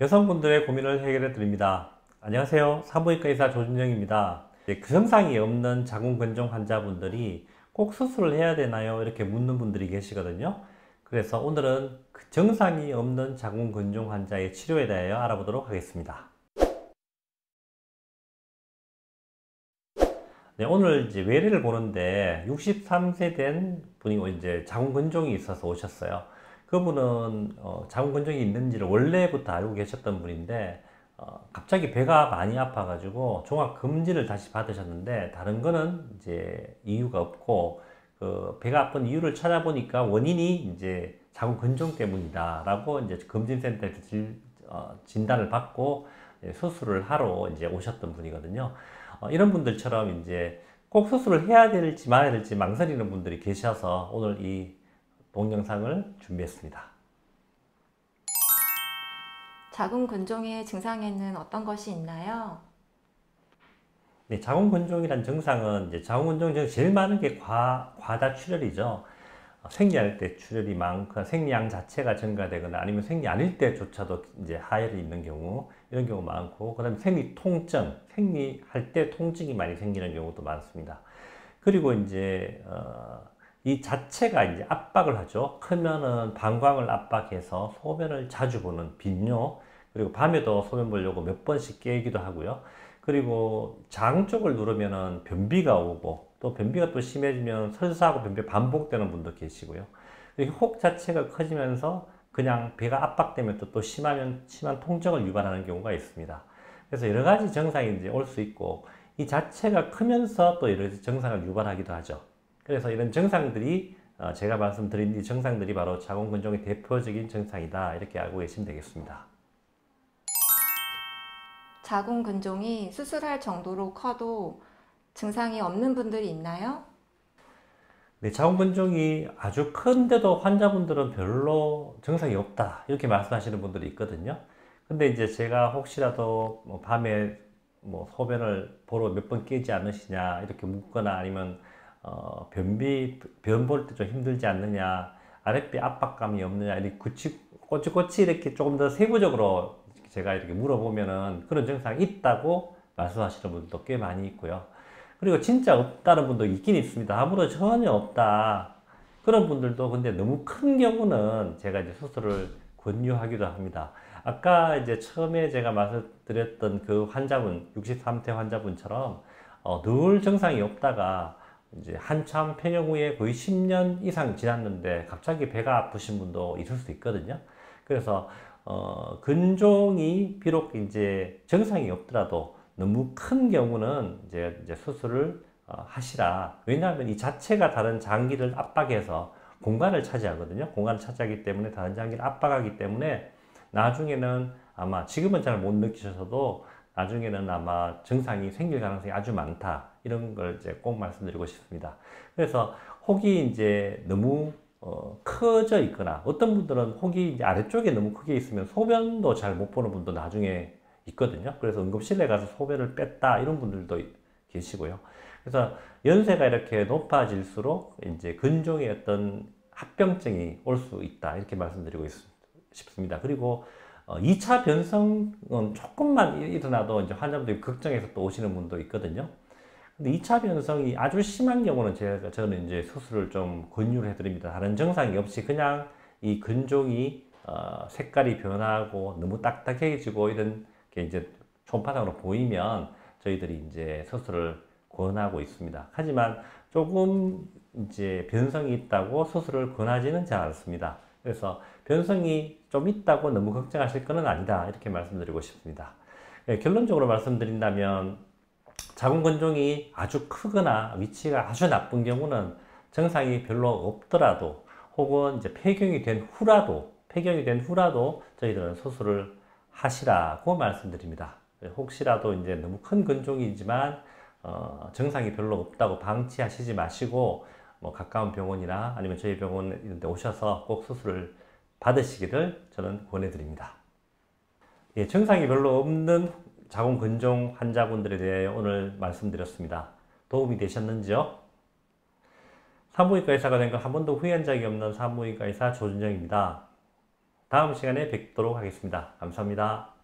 여성분들의 고민을 해결해 드립니다. 안녕하세요. 산부인과 의사 조준영입니다. 증상이 없는 자궁근종 환자분들이 꼭 수술을 해야 되나요? 이렇게 묻는 분들이 계시거든요. 그래서 오늘은 그 증상이 없는 자궁근종 환자의 치료에 대하여 알아보도록 하겠습니다. 네, 오늘 이제 외래를 보는데 63세 된 분이 이제 자궁근종이 있어서 오셨어요. 그분은 자궁근종이 있는지를 원래부터 알고 계셨던 분인데 갑자기 배가 많이 아파가지고 종합검진을 다시 받으셨는데 다른 거는 이제 이유가 없고 그 배가 아픈 이유를 찾아보니까 원인이 이제 자궁근종 때문이다라고 이제 검진센터에서 진단을 받고 수술을 하러 이제 오셨던 분이거든요. 이런 분들처럼 이제 꼭 수술을 해야 될지 말아야 될지 망설이는 분들이 계셔서 오늘 이 동영상을 준비했습니다. 자궁근종의 증상에는 어떤 것이 있나요? 네, 자궁근종이란 증상은 이제 자궁근종 중 제일 많은 게 과다출혈이죠. 생리할 때 출혈이 많고 생리양 자체가 증가되거나 아니면 생리 아닐 때조차도 이제 하혈이 있는 경우 이런 경우 많고 그다음에 생리 통증, 생리할 때 통증이 많이 생기는 경우도 많습니다. 그리고 이제 이 자체가 이제 압박을 하죠. 크면은 방광을 압박해서 소변을 자주 보는 빈뇨, 그리고 밤에도 소변 보려고 몇 번씩 깨기도 하고요. 그리고 장 쪽을 누르면은 변비가 오고 또 변비가 또 심해지면 설사하고 변비 반복되는 분도 계시고요. 혹 자체가 커지면서 그냥 배가 압박되면 또 심한 통증을 유발하는 경우가 있습니다. 그래서 여러 가지 증상이 이제 올 수 있고 이 자체가 크면서 또 여러 증상을 유발하기도 하죠. 그래서 이런 증상들이 제가 말씀드린 이 증상들이 바로 자궁근종의 대표적인 증상이다 이렇게 알고 계시면 되겠습니다. 자궁근종이 수술할 정도로 커도 증상이 없는 분들이 있나요? 네, 자궁근종이 아주 큰데도 환자분들은 별로 증상이 없다 이렇게 말씀하시는 분들이 있거든요. 근데 이제 제가 혹시라도 뭐 밤에 뭐 소변을 보러 몇 번 깨지 않으시냐 이렇게 묻거나 아니면 변 볼 때 좀 힘들지 않느냐, 아랫배 압박감이 없느냐, 이렇게 꼬치꼬치 이렇게 조금 더 세부적으로 제가 이렇게 물어보면은 그런 증상이 있다고 말씀하시는 분들도 꽤 많이 있고요. 그리고 진짜 없다는 분도 있긴 있습니다. 아무도 전혀 없다. 그런 분들도 근데 너무 큰 경우는 제가 이제 수술을 권유하기도 합니다. 아까 이제 처음에 제가 말씀드렸던 그 환자분, 63세 환자분처럼 늘 증상이 없다가 이제 한참 폐경 후에 거의 10년 이상 지났는데 갑자기 배가 아프신 분도 있을 수 있거든요. 그래서 근종이 비록 이제 증상이 없더라도 너무 큰 경우는 이제 수술을 하시라. 왜냐하면 이 자체가 다른 장기를 압박해서 공간을 차지하거든요. 공간을 차지하기 때문에 다른 장기를 압박하기 때문에 나중에는 아마 지금은 잘 못 느끼셔서도 나중에는 아마 증상이 생길 가능성이 아주 많다. 이런 걸 이제 꼭 말씀드리고 싶습니다. 그래서 혹이 이제 너무 커져 있거나 어떤 분들은 혹이 이제 아래쪽에 너무 크게 있으면 소변도 잘 못 보는 분도 나중에 있거든요. 그래서 응급실에 가서 소변을 뺐다 이런 분들도 계시고요. 그래서 연세가 이렇게 높아질수록 이제 근종의 어떤 합병증이 올 수 있다 이렇게 말씀드리고 싶습니다. 그리고 2차 변성은 조금만 일어나도 이제 환자분들이 걱정해서 또 오시는 분도 있거든요. 근데 2차 변성이 아주 심한 경우는 저는 이제 수술을 좀 권유를 해드립니다. 다른 증상이 없이 그냥 이 근종이 색깔이 변하고 너무 딱딱해지고 이런 게 이제 초음파상으로 보이면 저희들이 이제 수술을 권하고 있습니다. 하지만 조금 이제 변성이 있다고 수술을 권하지는 잘 않습니다. 그래서 변성이 좀 있다고 너무 걱정하실 건 아니다 이렇게 말씀드리고 싶습니다. 결론적으로 말씀드린다면 자궁근종이 아주 크거나 위치가 아주 나쁜 경우는 증상이 별로 없더라도 혹은 이제 폐경이 된 후라도 저희들은 수술을 하시라고 말씀드립니다. 혹시라도 이제 너무 큰 근종이지만 증상이 별로 없다고 방치하시지 마시고 뭐 가까운 병원이나 아니면 저희 병원 이런 데 오셔서 꼭 수술을 받으시기를 저는 권해드립니다. 예, 증상이 별로 없는 자궁근종 환자분들에 대해 오늘 말씀드렸습니다. 도움이 되셨는지요? 산부인과 의사가 된 걸 한 번도 후회한 적이 없는 산부인과 의사 조준영입니다. 다음 시간에 뵙도록 하겠습니다. 감사합니다.